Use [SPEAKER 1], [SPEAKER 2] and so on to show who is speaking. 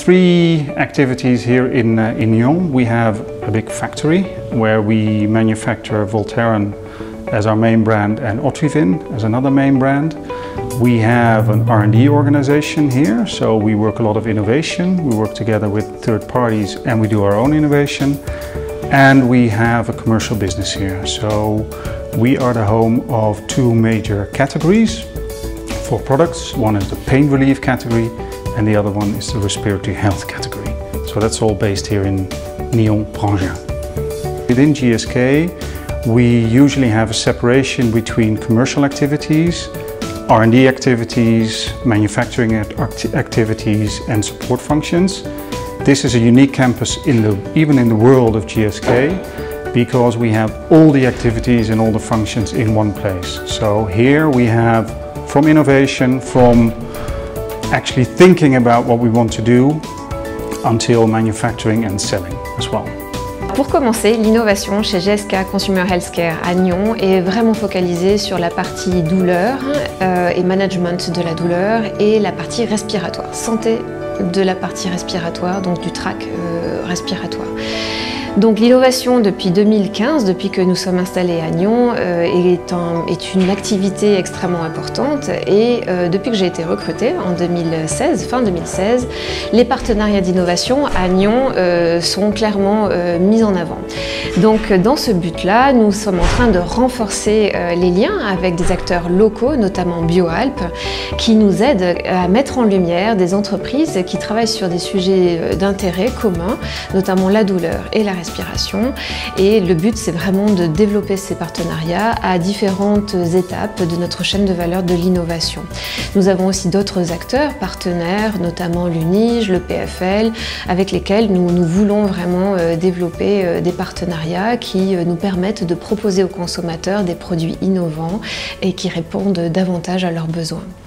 [SPEAKER 1] three activities here in Nyon. We have a big factory where we manufacture Voltaren as our main brand and Otrivin as another main brand. We have an R&D organization here, so we work a lot of innovation. We work together with third parties and we do our own innovation. And we have a commercial business here. So we are the home of two major categories for products. One is the pain relief category and the other one is the respiratory health category. So that's all based here in Nyon, Prangin. Within GSK, we usually have a separation between commercial activities, R&D activities, manufacturing activities and support functions. This is a unique campus even in the world of GSK, because we have all the activities and all the functions in one place. So here we have from innovation, from actually thinking about what we want to do, until manufacturing and selling as well.
[SPEAKER 2] Pour commencer, l'innovation chez GSK Consumer Healthcare à Nyon est vraiment focalisée sur la partie douleur et management de la douleur et la partie respiratoire, santé de la partie respiratoire, donc du tract respiratoire. Donc l'innovation depuis 2015, depuis que nous sommes installés à Nyon, est une activité extrêmement importante et depuis que j'ai été recrutée en 2016, fin 2016, les partenariats d'innovation à Nyon sont clairement mis en avant. Donc dans ce but-là, nous sommes en train de renforcer les liens avec des acteurs locaux, notamment BioAlps, qui nous aident à mettre en lumière des entreprises qui travaillent sur des sujets d'intérêt commun, notamment la douleur et la respiration. Et le but, c'est vraiment de développer ces partenariats à différentes étapes de notre chaîne de valeur de l'innovation. Nous avons aussi d'autres acteurs partenaires, notamment l'UNIGE, le PFL, avec lesquels nous voulons vraiment développer des partenariats qui nous permettent de proposer aux consommateurs des produits innovants et qui répondent davantage à leurs besoins.